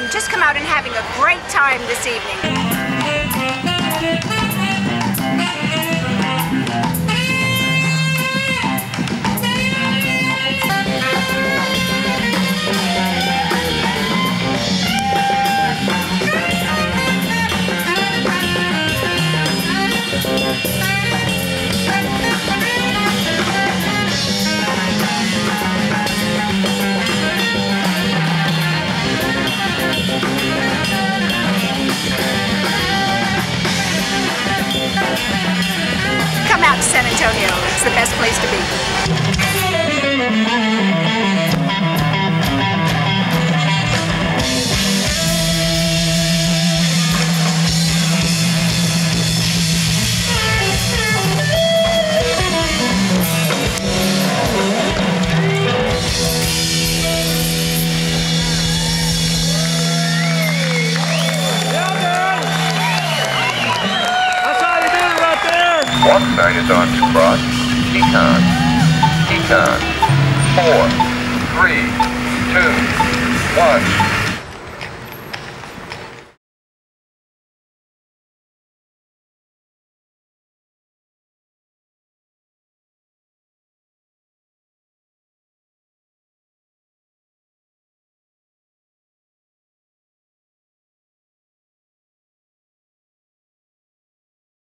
just come out and having a great time this evening. Come out to San Antonio. It's the best place to be. Walk sign is on to cross. Decon. Decon. 4, 3, 2, 1.